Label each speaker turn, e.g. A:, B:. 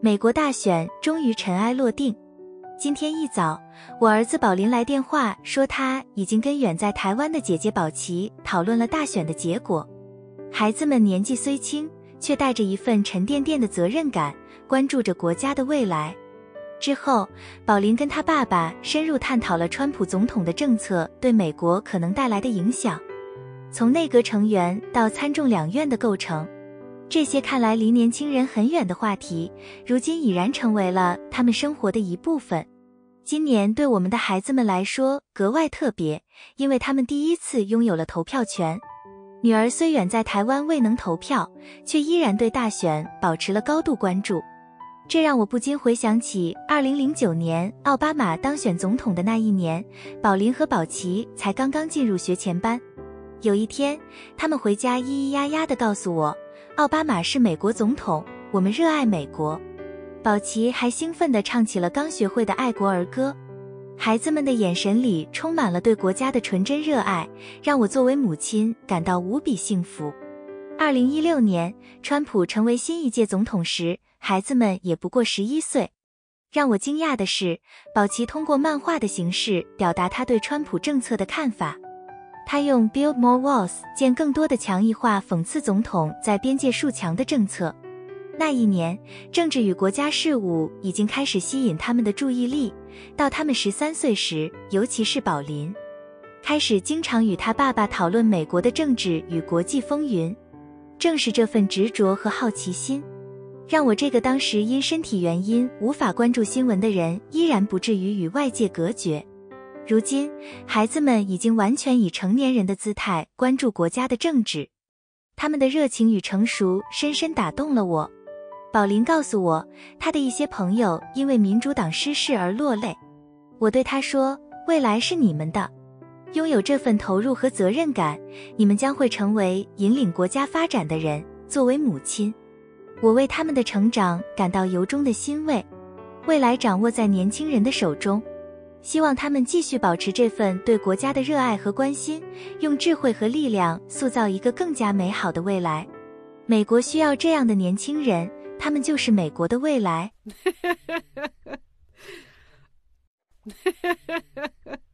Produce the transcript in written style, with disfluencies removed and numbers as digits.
A: 美国大选终于尘埃落定。今天一早，我儿子宝林来电话说他已经跟远在台湾的姐姐宝琪讨论了大选的结果。孩子们年纪虽轻，却带着一份沉甸甸的责任感，关注着国家的未来。之后，宝林跟他爸爸深入探讨了川普总统的政策对美国可能带来的影响，从内阁成员到参众两院的构成，这些看来离年轻人很远的话题，如今已然成为了他们生活的一部分。今年对我们的孩子们来说格外特别，因为他们第一次拥有了投票权。女儿虽远在台湾未能投票，却依然对大选保持了高度关注。这让我不禁回想起2009年奥巴马当选总统的那一年，宝林和宝琪才刚刚进入学前班。有一天，他们回家咿咿呀呀地告诉我，奥巴马是美国总统，我们热爱美国。宝琪还兴奋地唱起了刚学会的爱国儿歌。孩子们的眼神里充满了对国家的纯真热爱，让我作为母亲感到无比幸福。2016年，川普成为新一届总统时，孩子们也不过11岁。让我惊讶的是，宝琪通过漫画的形式表达他对川普政策的看法。他用 Build More Walls 建更多的墙一话讽刺总统在边界树墙的政策。那一年，政治与国家事务已经开始吸引他们的注意力，到他们13岁时，尤其是宝林，开始经常与他爸爸讨论美国的政治与国际风云。正是这份执着和好奇心，让我这个当时因身体原因无法关注新闻的人依然不至于与外界隔绝。如今，孩子们已经完全以成年人的姿态关注国家的政治，他们的热情与成熟深深打动了我。宝林告诉我，他的一些朋友因为民主党失势而落泪。我对他说，未来是你们的，拥有这份投入和责任感，你们将会成为引领国家发展的人。作为母亲，我为他们的成长感到由衷的欣慰。未来掌握在年轻人的手中，希望他们继续保持这份对国家的热爱和关心，用智慧和力量塑造一个更加美好的未来。美国需要这样的年轻人，他们就是美国的未来。